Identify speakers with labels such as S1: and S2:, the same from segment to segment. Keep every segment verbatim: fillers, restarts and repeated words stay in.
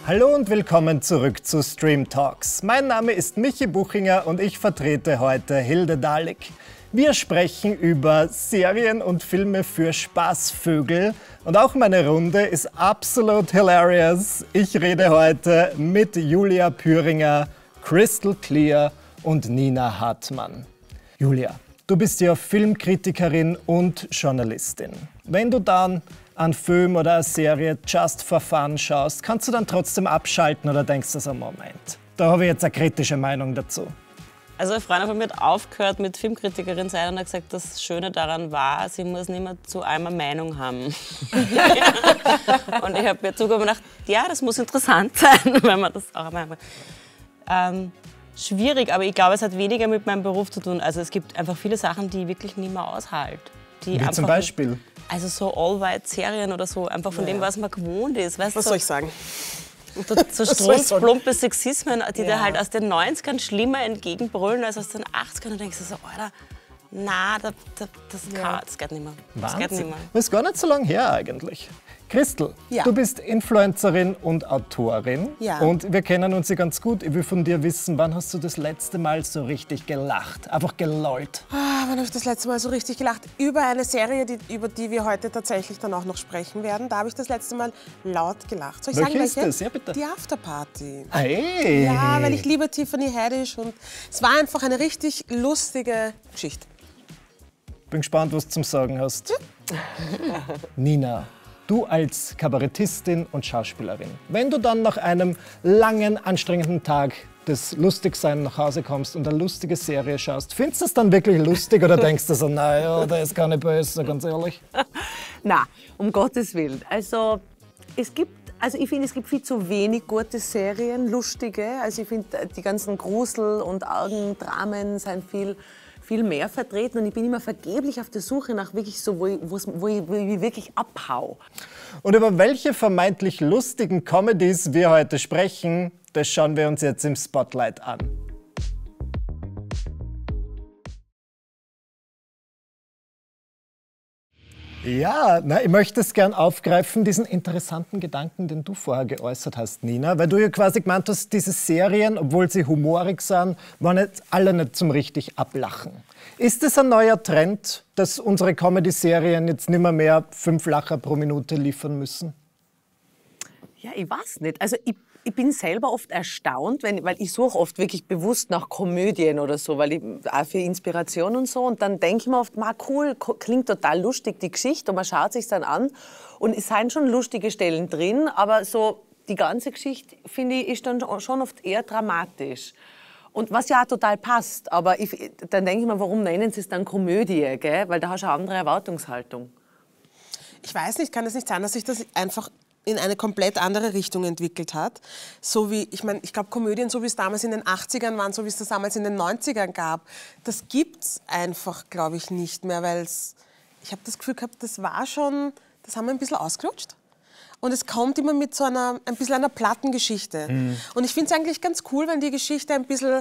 S1: Hallo und willkommen zurück zu Stream Talks. Mein Name ist Michi Buchinger und ich vertrete heute Hilde Dalik. Wir sprechen über Serien und Filme für Spaßvögel und auch meine Runde ist absolut hilarious. Ich rede heute mit Julia Püringer, Crystal Clear und Nina Hartmann. Julia, du bist ja Filmkritikerin und Journalistin. Wenn du dann einen Film oder eine Serie just for fun schaust, kannst du dann trotzdem abschalten oder denkst du so, Moment, da habe ich jetzt eine kritische Meinung dazu?
S2: Also eine Freundin von mir hat aufgehört mit Filmkritikerin sein und hat gesagt, das Schöne daran war, sie muss nicht mehr zu einem eine Meinung haben. Und ich habe mir zugehört und gedacht, ja, das muss interessant sein, wenn man das auch einmal ähm, schwierig, aber ich glaube, es hat weniger mit meinem Beruf zu tun. Also es gibt einfach viele Sachen, die ich wirklich nicht mehr aushalte.
S1: Wie zum Beispiel?
S2: Also so All-White-Serien oder so, einfach von ja. dem, was man gewohnt ist. Weißt
S3: was
S2: so,
S3: soll ich sagen?
S2: So strunzplumpe Sexismen, die
S3: ja.
S2: dir halt aus den neunzigern schlimmer entgegenbrüllen als aus den achtzigern. Und denkst du so, Alter, na, das, das, das,
S3: ja.
S2: das geht nicht mehr.
S1: Das
S2: geht nicht mehr.
S1: Das ist gar nicht so lange her eigentlich. Christel,
S3: ja.
S1: du bist Influencerin und Autorin
S3: ja.
S1: und wir kennen uns ja ganz gut. Ich will von dir wissen, wann hast du das letzte Mal so richtig gelacht, einfach gelollt?
S3: Ah, wann habe ich das letzte Mal so richtig gelacht? Über eine Serie, die, über die wir heute tatsächlich dann auch noch sprechen werden. Da habe ich das letzte Mal laut gelacht. Soll ich
S1: welche
S3: sagen,
S1: ist
S3: welche?
S1: das? Ja, bitte.
S3: Die Afterparty.
S1: Hey.
S3: Ja, weil ich liebe Tiffany Haddish und es war einfach eine richtig lustige Geschichte.
S1: Bin gespannt, was du zum Sagen hast. Nina, du als Kabarettistin und Schauspielerin, wenn du dann nach einem langen, anstrengenden Tag des Lustigsein nach Hause kommst und eine lustige Serie schaust, findest du das dann wirklich lustig oder denkst du so, naja, der ist gar nicht böse, ganz ehrlich?
S4: Na, um Gottes Willen. Also es gibt, also ich finde, es gibt viel zu wenig gute Serien, lustige. Also ich finde, die ganzen Grusel- und Augendramen sind viel viel mehr vertreten und ich bin immer vergeblich auf der Suche nach wirklich so, wo ich, wo ich, wo ich wirklich abhau.
S1: Und über welche vermeintlich lustigen Comedies wir heute sprechen, das schauen wir uns jetzt im Spotlight an. Ja, na, ich möchte es gern aufgreifen, diesen interessanten Gedanken, den du vorher geäußert hast, Nina, weil du ja quasi gemeint hast, diese Serien, obwohl sie humorig sind, waren jetzt alle nicht zum richtig Ablachen. Ist es ein neuer Trend, dass unsere Comedy-Serien jetzt nicht mehr, mehr fünf Lacher pro Minute liefern müssen?
S4: Ja, ich weiß nicht. Also ich, ich bin selber oft erstaunt, wenn, weil ich suche oft wirklich bewusst nach Komödien oder so, weil ich auch für Inspiration und so. Und dann denke ich mir oft, ma, cool, klingt total lustig die Geschichte und man schaut sich dann an und es sind schon lustige Stellen drin, aber so die ganze Geschichte finde ich ist dann schon oft eher dramatisch. Und was ja auch total passt, aber ich, dann denke ich mir, warum nennen sie es dann Komödie, gell? Weil da hast du eine andere Erwartungshaltung.
S3: Ich weiß nicht, kann es nicht sein, dass sich das einfach in eine komplett andere Richtung entwickelt hat. So wie, ich meine, ich glaube, Komödien, so wie es damals in den achtzigern waren, so wie es das damals in den neunzigern gab, das gibt es einfach, glaube ich, nicht mehr, weil es, ich habe das Gefühl gehabt, das war schon, das haben wir ein bisschen ausgelutscht. Und es kommt immer mit so einer, ein bisschen einer platten Geschichte. Mhm. Und ich finde es eigentlich ganz cool, wenn die Geschichte ein bisschen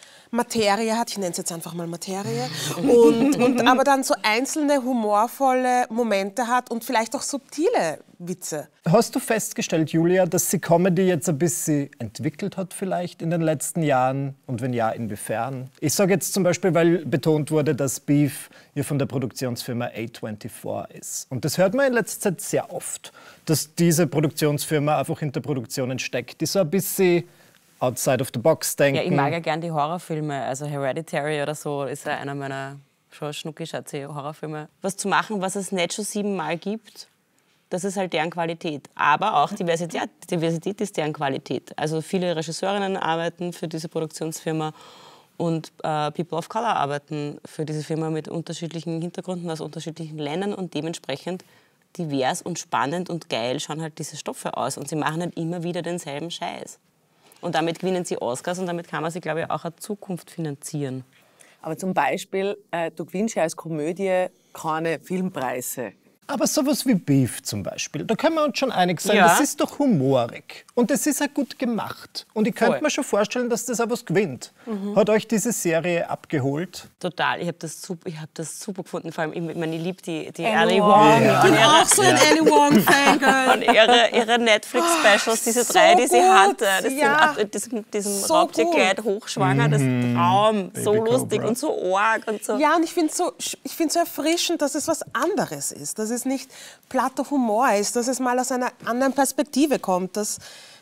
S3: Materie hat, ich nenne es jetzt einfach mal Materie, und, und aber dann so einzelne humorvolle Momente hat und vielleicht auch subtile Witze.
S1: Hast du festgestellt, Julia, dass sich Comedy jetzt ein bisschen entwickelt hat vielleicht in den letzten Jahren? Und wenn ja, inwiefern? Ich sage jetzt zum Beispiel, weil betont wurde, dass Beef hier von der Produktionsfirma A vierundzwanzig ist. Und das hört man in letzter Zeit sehr oft, dass diese Produktionsfirma einfach hinter Produktionen steckt, die so ein bisschen outside of the box denken.
S2: Ja, ich mag ja gerne die Horrorfilme, also Hereditary oder so ist ja einer meiner schon schnucki-schatzi Horrorfilme. Was zu machen, was es nicht schon siebenmal gibt, das ist halt deren Qualität. Aber auch Diversität, Diversität ist deren Qualität. Also viele Regisseurinnen arbeiten für diese Produktionsfirma und äh, People of Color arbeiten für diese Firma mit unterschiedlichen Hintergründen aus unterschiedlichen Ländern und dementsprechend divers und spannend und geil schauen halt diese Stoffe aus und sie machen halt immer wieder denselben Scheiß. Und damit gewinnen sie Oscars und damit kann man sich, glaube ich, auch eine Zukunft finanzieren.
S4: Aber zum Beispiel, äh, du gewinnst ja als Komödie keine Filmpreise.
S1: Aber sowas wie Beef zum Beispiel, da können wir uns schon einig sein,
S2: ja.
S1: Das ist doch humorig. Und das ist auch gut gemacht. Und ich könnte
S2: Voll.
S1: mir schon vorstellen, dass das auch was gewinnt. Mhm. Hat euch diese Serie abgeholt?
S2: Total, ich habe das, super, ich hab das super gefunden. Vor allem, ich, meine, ich liebe die, die
S3: Ali
S2: Ali
S3: Wong.
S2: Wong.
S3: Ja. Ich bin auch so ein Ali Wong-Fangirl.
S2: Und ihre, ihre Netflix-Specials, diese
S3: So
S2: drei, die sie
S3: gut,
S2: hatte, das
S3: ja.
S2: sind, diesem, diesem
S3: So
S2: Raubtierkleid hochschwanger, das ist ein Traum, so
S1: Baby
S2: lustig
S1: Cobra.
S2: und so arg und so.
S3: Ja, und ich finde es so, ich find's so erfrischend, dass es was anderes ist, dass es nicht platter Humor ist, dass es mal aus einer anderen Perspektive kommt, dass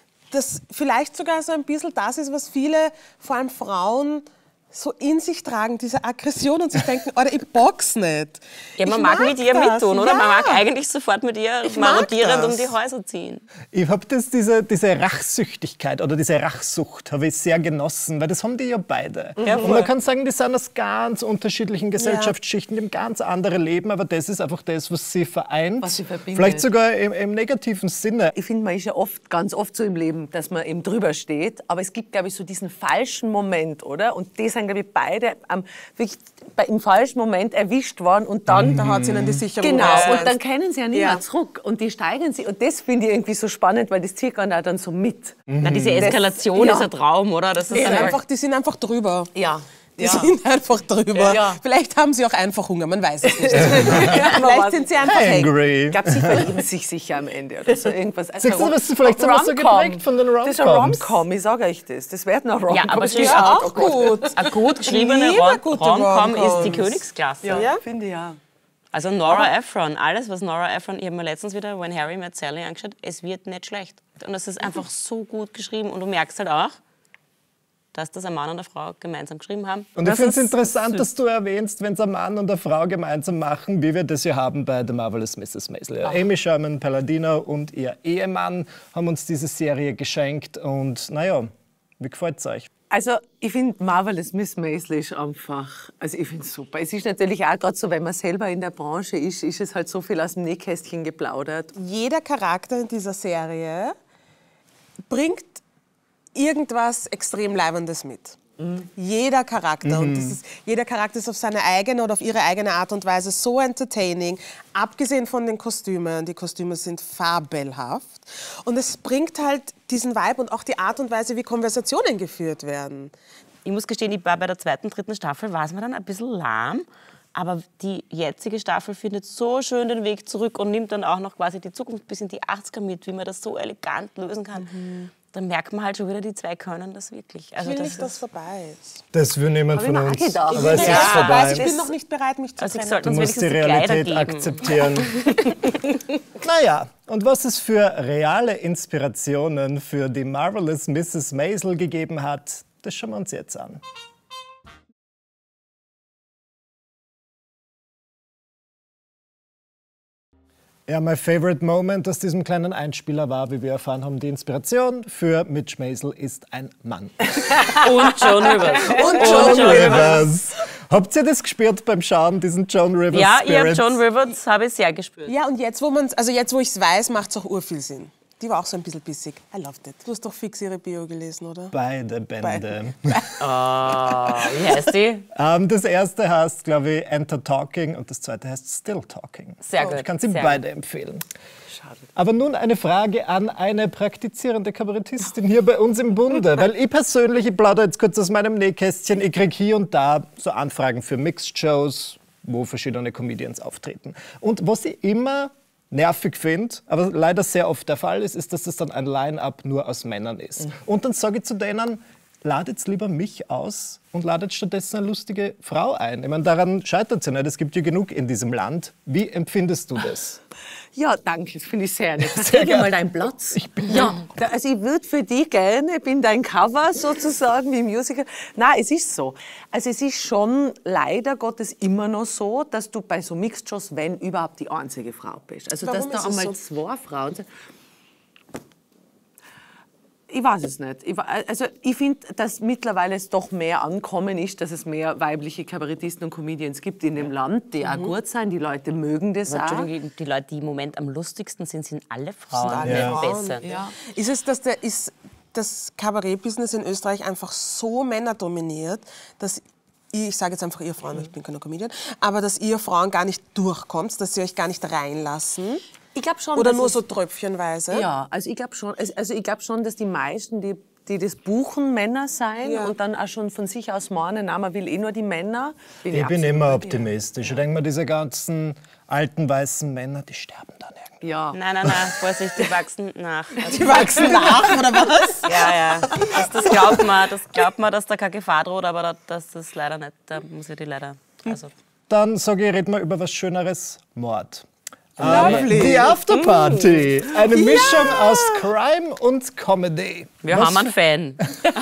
S3: das vielleicht sogar so ein bisschen das ist, was viele, vor allem Frauen, so in sich tragen, diese Aggression und sich denken, oder ich box nicht.
S2: Ja, man
S3: Ich
S2: mag, mit ihr
S3: das.
S2: mittun, oder?
S3: Ja.
S2: Man mag eigentlich sofort mit ihr
S3: Ich mag
S2: marodierend
S3: das.
S2: um die Häuser ziehen.
S1: Ich habe diese, diese Rachsüchtigkeit oder diese Rachsucht habe ich sehr genossen, weil das haben die ja beide.
S2: Ja,
S1: und
S2: voll.
S1: man kann sagen, die sind aus ganz unterschiedlichen Gesellschaftsschichten, die haben ganz andere Leben, aber das ist einfach das, was sie vereint.
S4: Was sie verbindet.
S1: Vielleicht sogar im, im negativen Sinne.
S4: Ich finde, man ist ja oft, ganz oft so im Leben, dass man eben drüber steht. Aber es gibt, glaube ich, so diesen falschen Moment, oder? Und die sind, glaube ich, beide am, wirklich bei, im falschen Moment erwischt worden. Und dann,
S3: Da haut sie ihnen die Sicherung
S4: genau,
S3: raus.
S4: und dann können sie ja nicht
S3: Ja.
S4: mehr zurück. Und die steigern sie. Und das finde ich irgendwie so spannend, weil das zieht dann auch dann so mit.
S2: Na, diese Eskalation
S4: ja.
S2: ist ein Traum, oder? Das ist
S3: Die sind,
S2: einfach-
S3: einfach, die sind einfach drüber.
S4: Ja.
S3: Die
S4: ja.
S3: sind einfach drüber.
S4: Ja.
S3: Vielleicht haben sie auch einfach Hunger, man weiß es nicht.
S4: Ja,
S3: Vielleicht sind sie einfach
S1: Angry.
S4: Ich glaube, sie verlieben sich sicher am Ende oder so irgendwas. Also
S1: Siehst du,
S4: Rom-
S1: was vielleicht sind wir so
S4: Rom-Com.
S1: geprägt von den
S4: Das ist ein
S1: Rom-Coms.
S4: Rom-Com, ich sage euch das. Das wird noch Rom-Com.
S2: Ja, aber es ist
S3: Ja,
S2: auch
S3: auch gut.
S2: eine gut geschriebene
S3: Liebe
S2: Rom-
S3: gute
S2: Rom-Com ist die
S3: Rom-Coms.
S2: Königsklasse.
S4: Ja,
S3: Ja?
S4: finde ich ja.
S2: Also Nora Ephron, alles was Nora Ephron, ich habe mir letztens wieder When Harry Met Sally angeschaut, es wird nicht schlecht. Und es ist einfach so gut geschrieben und du merkst halt auch, dass das ein Mann und eine Frau gemeinsam geschrieben haben.
S1: Und ich
S2: Das
S1: finde es
S2: ist
S1: interessant,
S2: süß.
S1: dass du erwähnst, wenn es ein Mann und eine Frau gemeinsam machen, wie wir das ja haben bei The Marvelous Missus Maisel. Ja, Amy Sherman Palladino und ihr Ehemann haben uns diese Serie geschenkt und naja, wie gefällt es euch?
S4: Also, ich finde Marvelous Miss Maisel ist einfach, also ich finde es super. Es ist natürlich auch gerade so, wenn man selber in der Branche ist, ist es halt so viel aus dem Nähkästchen geplaudert.
S3: Jeder Charakter in dieser Serie bringt irgendwas extrem Leibendes mit. Jeder Charakter. Und das ist, jeder Charakter ist auf seine eigene oder auf ihre eigene Art und Weise so entertaining. Abgesehen von den Kostümen. Die Kostüme sind fabelhaft. Und es bringt halt diesen Vibe und auch die Art und Weise, wie Konversationen geführt werden.
S2: Ich muss gestehen, ich war bei der zweiten, dritten Staffel, war es mir dann ein bisschen lahm. Aber die jetzige Staffel findet so schön den Weg zurück und nimmt dann auch noch quasi die Zukunft bis in die achtziger mit, wie man das so elegant lösen kann. Dann merkt man halt schon wieder, die zwei können das wirklich.
S3: Ich
S2: Also
S3: will
S2: das
S3: nicht, dass es
S2: ist,
S3: vorbei ist.
S1: Das will niemand
S4: Hab ich
S1: von
S4: mir auch
S1: uns.
S4: gedacht.
S1: Aber es
S3: Ja,
S1: ist
S3: ich
S1: vorbei.
S3: weiß, ich bin noch nicht bereit, mich zu
S2: also ich
S3: trennen.
S2: sollte
S1: Du
S2: uns
S1: musst die
S2: wenigstens die Kleider
S1: Realität
S2: geben.
S1: akzeptieren. Naja, und was es für reale Inspirationen für die Marvelous Missus Maisel gegeben hat, das schauen wir uns jetzt an. Ja, mein favorite Moment aus diesem kleinen Einspieler war, wie wir erfahren haben, die Inspiration für Mitch Maisel ist ein Mann.
S2: Und Joan Rivers.
S3: Und
S1: Joan Rivers. Habt ihr das gespürt beim Schauen, diesen Joan Rivers
S2: Ja, ich habe
S1: Spirit?
S2: Joan Rivers habe ich sehr gespürt.
S3: Ja, und jetzt, wo man's, also jetzt, wo ich es weiß, macht es auch urviel Sinn. Die war auch so ein bisschen bissig. I loved it. Du hast doch fix ihre Bio gelesen, oder?
S1: Beide Bände.
S2: Wie heißt die?
S1: Ähm, das erste heißt, glaube ich, Enter Talking und das zweite heißt Still Talking.
S2: Sehr gut,
S1: Ich kann sie
S2: sehr
S1: beide empfehlen. Aber nun eine Frage an eine praktizierende Kabarettistin hier bei uns im Bunde. Weil ich persönlich, ich plaudere jetzt kurz aus meinem Nähkästchen, ich kriege hier und da so Anfragen für Mixed-Shows, wo verschiedene Comedians auftreten. Und was ich immer nervig finde, aber leider sehr oft der Fall ist, ist, dass es dann ein Line-Up nur aus Männern ist. Mhm. Und dann sage ich zu denen, ladet lieber mich aus und ladet stattdessen eine lustige Frau ein. Ich meine, daran scheitert es ja nicht, es gibt ja genug in diesem Land. Wie empfindest du das?
S4: Ja, danke, das finde ich sehr nett.
S1: Sehr
S4: Sag
S1: gerne.
S4: mal deinen Platz. Ich bin ja, da- also ich würde für dich gerne, ich bin dein Cover sozusagen wie Musical. Nein, es ist so. Also es ist schon leider Gottes immer noch so, dass du bei so Mixed-Shows, wenn überhaupt, die einzige Frau bist. Also
S3: Warum
S4: dass da
S3: ist es
S4: einmal
S3: so?
S4: zwei Frauen sind. Ich weiß es nicht. Ich, wa- also ich finde, dass mittlerweile es doch mehr ankommen ist, dass es mehr weibliche Kabarettisten und Comedians gibt in dem Land, die auch gut sind. Die Leute mögen das auch.
S2: Entschuldigung, die Leute, die im Moment am lustigsten sind, sind alle Frauen.
S3: alle
S2: nicht
S3: Frauen.
S2: besser.
S4: Ja.
S3: Ist es, dass der, ist das Kabarett-Business in Österreich einfach so männerdominiert, dass ihr, ich sage jetzt einfach ihr Frauen, ich bin keine Comedian, aber dass ihr Frauen gar nicht durchkommt, dass sie euch gar nicht reinlassen?
S4: Ich glaube schon,
S3: Oder
S4: dass
S3: nur
S4: es-
S3: so tröpfchenweise?
S4: Ja, also ich glaube schon, also also ich glaub schon, dass die meisten, die die das buchen, Männer sein
S3: Ja.
S4: und dann auch schon von sich aus meinen, nein, man will eh nur die Männer. Bin
S1: Ich bin
S4: absolut
S1: immer
S4: bei dir.
S1: optimistisch. Ich denke mir, diese ganzen alten weißen Männer, die sterben dann irgendwie.
S4: Ja.
S2: Nein, nein, nein, Vorsicht, die wachsen nach. Also,
S3: Die wachsen nach, oder was?
S2: ja, ja, das, das glaubt man, das glaubt man, dass da keine Gefahr droht, aber da, das ist leider nicht, da muss ich die leider, also...
S1: Dann sage ich, reden wir über was Schöneres, Mord.
S3: Lovely.
S1: Die Afterparty. Eine Mischung aus Crime und Comedy.
S2: Wir
S1: was,
S2: haben einen Fan.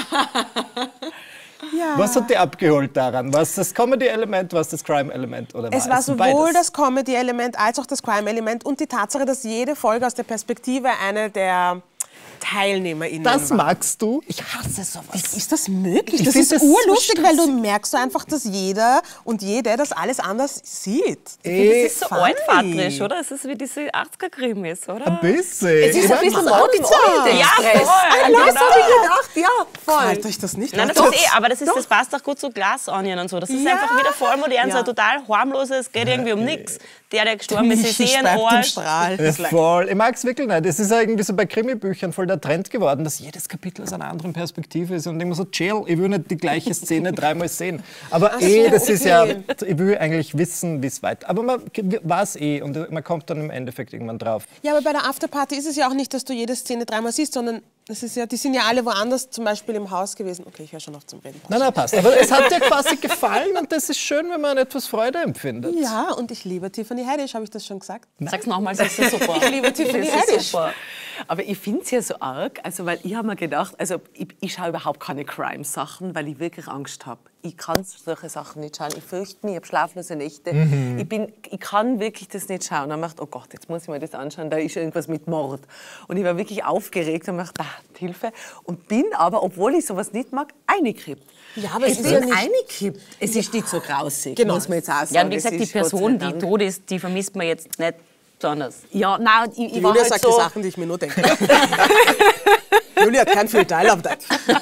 S3: Ja.
S1: was hat dich abgeholt daran? Was das Comedy-Element, was das Crime-Element? Oder
S3: Es
S1: war
S3: war
S1: es
S3: sowohl
S1: beides?
S3: das Comedy-Element als auch das Crime-Element und die Tatsache, dass jede Folge aus der Perspektive einer der TeilnehmerInnen
S1: Das
S3: war.
S1: magst du? Ich hasse sowas.
S3: Ist das möglich?
S1: Ich
S3: das
S1: find
S3: ist
S1: das so
S3: urlustig, weil du
S1: stressig.
S3: merkst so einfach, dass jeder und jede das alles anders sieht.
S1: Eh,
S2: Das ist so
S3: funny.
S2: altvaterisch, oder? Es ist wie diese achtziger-Krimis, oder?
S1: ein bisschen.
S4: Es ist
S1: Ich
S4: ein bisschen
S1: mein,
S4: Mord im Orient
S2: Ja,
S4: Express.
S2: voll.
S4: An das habe ich gedacht, ja, voll.
S3: Halt euch das nicht
S2: Nein,
S3: an.
S2: das ist eh, aber das, ist, das passt auch gut zu Glass Onion und so. Das ist
S3: Ja.
S2: einfach wieder voll modern, so
S4: Ja.
S2: ein total harmloses, es geht irgendwie um nichts. Der, der gestorben ist, ist eh ein
S3: Speibt im
S2: Arsch.
S3: Strahl.
S1: Ja, voll. Ich mag es wirklich nicht. Es ist ja irgendwie so bei Krimi-Büchern voll der Trend geworden, dass jedes Kapitel aus einer anderen Perspektive ist. Und immer so, chill, ich will nicht die gleiche Szene dreimal sehen. Aber eh, das ist ja, ich will eigentlich wissen, wie es weiter. Aber man weiß eh und man kommt dann im Endeffekt irgendwann drauf.
S3: Ja, aber bei der Afterparty ist es ja auch nicht, dass du jede Szene dreimal siehst, sondern das ist ja, die sind ja alle woanders, zum Beispiel im Haus gewesen. Okay, ich höre schon auf zum Reden.
S1: Nein, nein, passt. Aber es hat dir quasi gefallen und das ist schön, wenn man etwas Freude empfindet.
S3: Ja, und ich liebe Tiffany Haddish, habe ich das schon gesagt?
S2: Sag's nochmal, das ist super.
S3: Ich liebe Tiffany
S2: Das ist
S3: Haddish.
S2: super.
S4: Aber ich finde es ja so arg, also weil ich habe mir gedacht, also ich, ich schaue überhaupt keine Crime-Sachen, weil ich wirklich Angst habe. Ich kann solche Sachen nicht schauen. Ich fürchte mich, ich habe schlaflose Nächte.
S1: Mhm.
S4: Ich, bin, ich kann wirklich das nicht schauen. Und dann dachte, oh Gott, jetzt muss ich mir das anschauen, da ist irgendwas mit Mord. Und ich war wirklich aufgeregt und dachte, ah, Hilfe. Und bin aber, obwohl ich sowas nicht mag, eingekippt.
S3: Ja, aber es
S4: ich
S3: ist
S4: bin
S3: ja nicht-
S4: eingekippt. Es ist nicht so grausig,
S3: Genau.
S4: muss man jetzt auch sagen.
S2: Ja, und wie gesagt,
S4: Es
S2: die
S4: ist Gott sei
S2: Person, die
S4: Dank-
S2: tot ist, die vermisst man jetzt nicht besonders.
S4: Ja, nein, ich,
S3: Die
S4: ich war
S3: Julia
S4: halt
S3: sagt
S4: so...
S3: die Sachen, die ich mir nur denke. Julia hat kein viel Teil auf das.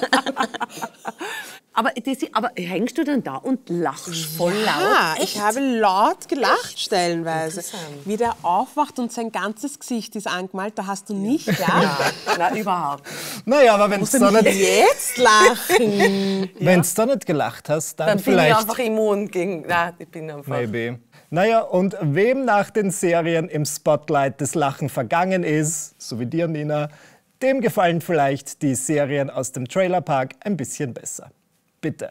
S4: Aber, das, aber hängst du dann da und lachst voll
S3: Ja,
S4: laut?
S3: ich habe laut gelacht stellenweise.
S4: Interessant.
S3: Wie der aufwacht und sein ganzes Gesicht ist angemalt, da hast du nicht gelacht.
S4: Nein, überhaupt.
S1: Naja, aber wenn du da, nicht-
S3: Jetzt lachen.
S1: wenn's da nicht gelacht hast, dann,
S4: Dann bin ich
S1: vielleicht...
S4: einfach immun gegen... Nein, ich bin einfach...
S1: Maybe. Naja, und wem nach den Serien im Spotlight das Lachen vergangen ist, so wie dir, Nina, dem gefallen vielleicht die Serien aus dem Trailerpark ein bisschen besser. Bitte.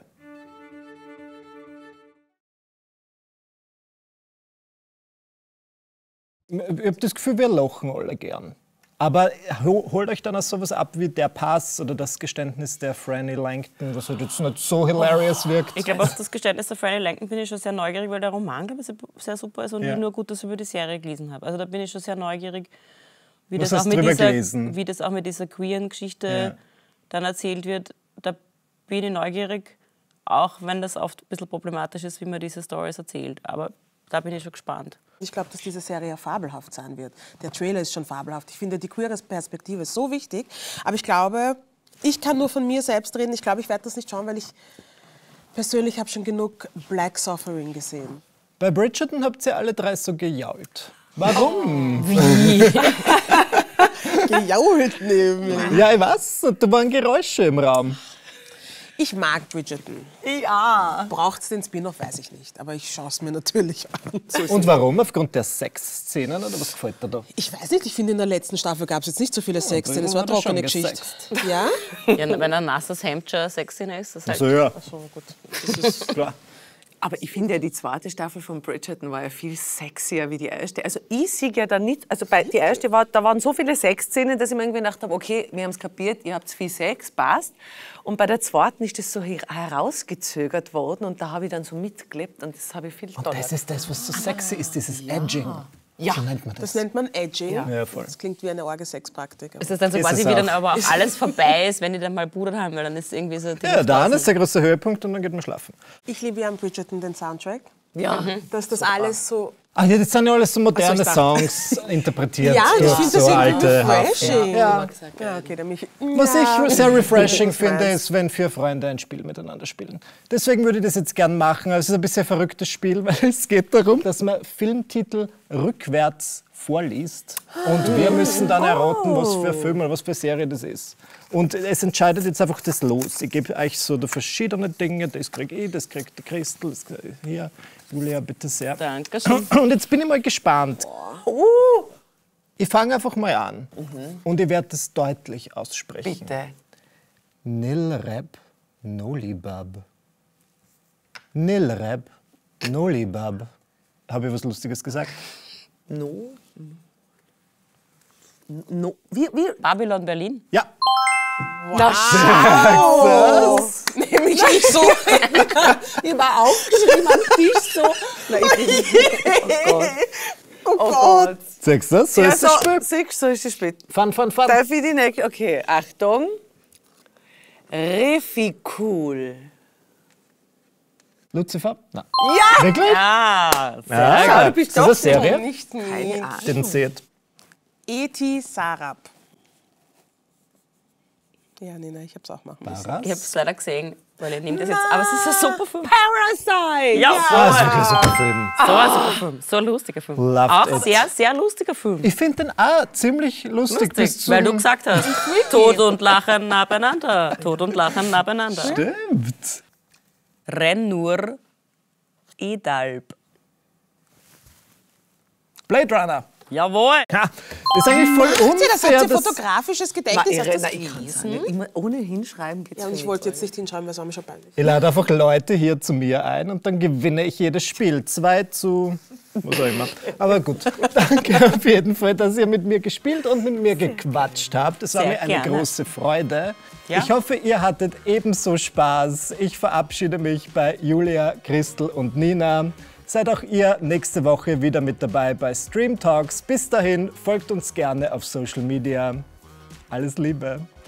S1: Ich habe das Gefühl, wir lachen alle gern. Aber ho- holt euch dann auch sowas ab wie Der Pass oder Das Geständnis der Franny Langton, was halt jetzt nicht so hilarious wirkt.
S2: Ich glaube, auf das Geständnis der Franny Langton bin ich schon sehr neugierig, weil der Roman, glaube ich, sehr super ist und
S1: Ja.
S2: ich nur Gutes über die Serie gelesen habe. Also da bin ich schon sehr neugierig, wie,
S1: Was
S2: das
S1: hast
S2: auch,
S1: du
S2: mit
S1: drüber
S2: dieser,
S1: gelesen?
S2: wie das auch mit dieser queeren Geschichte
S1: Ja.
S2: dann erzählt wird. Da bin ich neugierig, auch wenn das oft ein bisschen problematisch ist, wie man diese Stories erzählt. Aber da bin ich schon gespannt.
S3: Ich glaube, dass diese Serie ja fabelhaft sein wird. Der Trailer ist schon fabelhaft. Ich finde die queere Perspektive so wichtig. Aber ich glaube, ich kann nur von mir selbst reden. Ich glaube, ich werde das nicht schauen, weil ich persönlich habe schon genug Black Suffering gesehen.
S1: Bei Bridgerton habt ihr alle drei so gejault. Warum?
S3: Gejault nämlich.
S1: Ja, ich weiß, da waren Geräusche im Raum.
S3: Ich mag Bridgerton.
S4: Ja.
S3: Braucht es den Spin-off, weiß ich nicht. Aber ich schaue es mir natürlich an. So ist
S1: Und
S3: es.
S1: warum? Aufgrund der Sexszenen oder was gefällt dir da?
S3: Ich weiß nicht, ich finde in der letzten Staffel gab es jetzt nicht so viele Sexszenen. Es war eine
S1: da schon
S3: trockene Geschichte.
S1: gesext.
S3: Ja?
S2: Ja, wenn ein nasses Hampshire sexy ist, das halt...
S1: Also ja,
S2: Ach so, gut.
S1: das ist klar.
S4: Aber ich finde ja, die zweite Staffel von Bridgerton war ja viel sexier wie die erste. Also ich sehe ja da nicht, also bei die erste war, da waren so viele Sexszenen, dass ich mir irgendwie gedacht habe, okay, wir haben es kapiert, ihr habt viel Sex, passt. Und bei der zweiten ist das so her- herausgezögert worden und da habe ich dann so mitgelebt und das habe ich viel toller.
S1: Das ist das, was so sexy ist, dieses Edging.
S4: Ja.
S1: So nennt man das.
S3: Das nennt man Edging.
S1: Ja, voll.
S3: Das klingt wie eine orge Sexpraktik.
S2: Ist das dann so
S1: Ist
S2: quasi,
S1: es
S2: wie dann
S1: auch.
S2: aber auch alles vorbei ist, wenn die dann mal Bruder haben, weil dann ist irgendwie so... die
S1: Ja, da
S2: Pause.
S1: ist der große Höhepunkt und dann geht man schlafen.
S3: Ich liebe ja an Bridgerton den Soundtrack.
S4: Ja.
S3: Dass das alles so...
S1: Ach ja, das sind ja alles so moderne
S3: Also ich
S1: Songs interpretiert.
S3: Ja, ich
S1: durch
S3: finde
S1: so
S3: das irgendwie
S1: alte Hafen.
S3: refreshing.
S1: Ja.
S3: Ja, okay, der Michi.
S1: Was
S3: Ja.
S1: ich sehr refreshing
S3: Ich
S1: finde,
S3: weiß.
S1: ist, wenn vier Freunde ein Spiel miteinander spielen. Deswegen würde ich das jetzt gern machen. Also es ist ein bisschen ein verrücktes Spiel, weil es geht darum, dass man Filmtitel rückwärts vorliest Und wir müssen dann erraten, was für ein Film oder was für eine Serie das ist. Und es entscheidet jetzt einfach das Los. Ich gebe euch so die verschiedenen Dinge. Das kriege ich, das kriegt der Christel, das krieg ich hier. Julia, bitte sehr.
S2: Dankeschön.
S1: Und jetzt bin ich mal gespannt.
S4: Uh,
S1: Ich fange einfach mal an. Und ich werde das deutlich aussprechen.
S4: bitte.
S1: Nilreb Nolibab. Nilreb Nolibab. Habe ich was Lustiges gesagt?
S4: No. No. Wie, wie?
S2: Babylon Berlin.
S1: Ja.
S4: Na, schau.
S3: Nämlich nicht so.
S4: Ich war aufgeschrieben am Tisch so. Na, ich bin, oh Gott.
S3: Oh
S4: Oh
S3: Gott.
S4: Gott.
S1: Siehst du, so
S4: Ja,
S1: ist
S4: so,
S1: das Spiel.
S4: siehst du, so ist das Spiel.
S1: Fun, fun, fun.
S4: Darf ich die nächste? Okay, Achtung. Refikul.
S1: Lucifer? Nein.
S4: Ja!
S1: Wirklich?
S2: Ah, sehr
S1: Ja,
S4: Schau,
S1: ja.
S4: du bist
S1: Ist das eine Serie?
S3: Nicht
S4: Keine
S3: nie.
S4: Ahnung.
S1: Didn't see it.
S3: Eti Sarab. Ja, Nina, ich hab's auch machen müssen.
S1: Was?
S2: Ich habe es leider gesehen, weil ich nehme das jetzt. Aber es ist ein super Film.
S4: Parasite!
S2: Ja,
S1: Ah, ist wirklich ein super Film.
S2: so ein super Film. So ein lustiger Film.
S1: Loved
S2: Auch
S1: it.
S2: sehr, sehr lustiger Film.
S1: Ich finde den auch ziemlich lustig. bis
S2: Lustig,
S1: zum-
S2: weil du gesagt hast, Tod und Lachen nah beieinander. Tod und Lachen nah beieinander.
S1: Stimmt.
S2: Rennur Edalb.
S1: Blade Runner.
S2: Jawohl.
S1: Ja, das ist eigentlich voll
S3: Habt ihr das?
S1: unfair.
S3: Habt ihr
S1: dass-
S3: fotografisches
S4: Na,
S3: Gedächtnis? Habt
S4: irre,
S3: ihr
S4: na,
S3: das
S4: ich kann's
S3: gelesen?
S4: nicht. Immer ohne hinschreiben geht's
S3: Ja, und
S4: für
S3: ich
S4: mich
S3: wollte
S4: voll.
S3: jetzt nicht hinschreiben, weil es war mir schon peinlich.
S1: Ich lade einfach Leute hier zu mir ein und dann gewinne ich jedes Spiel. Zwei zu was auch immer. Aber gut, danke auf jeden Fall, dass ihr mit mir gespielt und mit mir gequatscht habt. Es war
S2: Sehr
S1: mir eine
S2: gerne.
S1: große Freude.
S2: Ja.
S1: Ich hoffe, ihr hattet ebenso Spaß. Ich verabschiede mich bei Julia, Christel und Nina. Seid auch ihr nächste Woche wieder mit dabei bei Stream Talks. Bis dahin, folgt uns gerne auf Social Media. Alles Liebe.